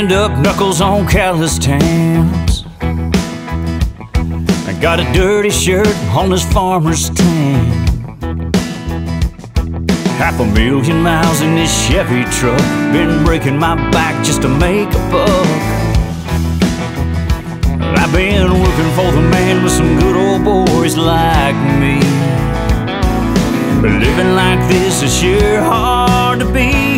Stand up knuckles on calloused hands. I got a dirty shirt on this farmer's tan. 500,000 miles in this Chevy truck. Been breaking my back just to make a buck. I've been working for the man with some good old boys like me. But living like this is sure hard to be.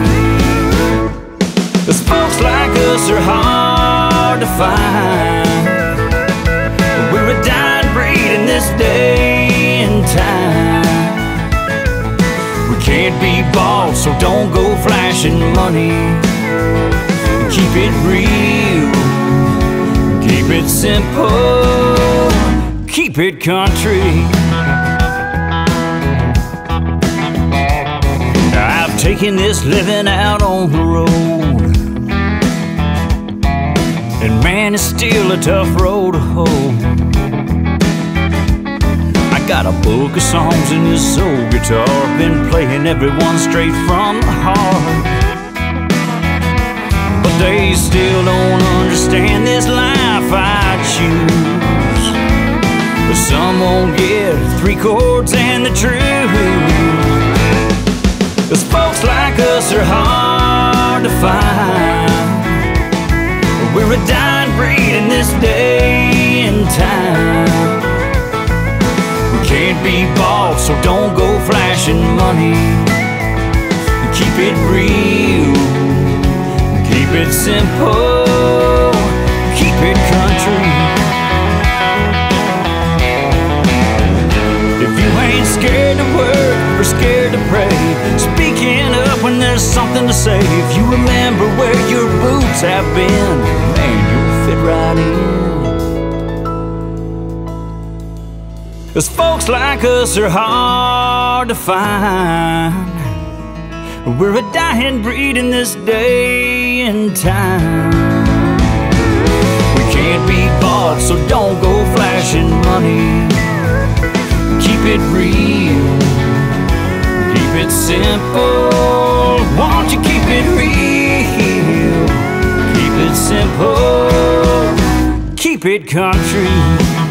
'Cause folks like us are hard to find. We're a dying breed in this day and time. We can't be bought, so don't go flashing money. Keep it real, keep it simple, keep it country. I've taken this living out on the road, and man, it's still a tough road to hoe. I got a book of songs in this old guitar, been playing everyone straight from the heart. But they still don't understand this life I choose. But some won't get 3 chords and the truth. 'Cause folks like us are hard to find. We're a dying breed in this day and time. We can't be bought, so don't go flashing money. Keep it real, keep it simple, keep it country. If you ain't scared to work or scared to pray, speaking up when there's something to say. If you remember where your boots have been, man, you'll fit right in. 'Cause folks like us are hard to find. We're a dying breed in this day and time. We can't be bought, so don't go flashing money. Keep it real, keep it simple. Won't you keep it real, keep it simple, keep it country.